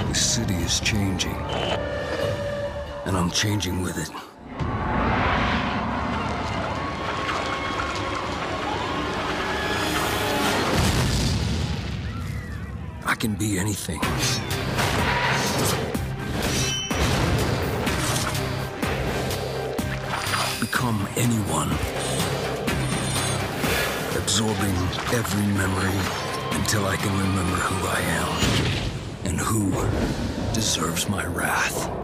The city is changing, and I'm changing with it. I can be anything. Become anyone. Absorbing every memory until I can remember who I am and who deserves my wrath.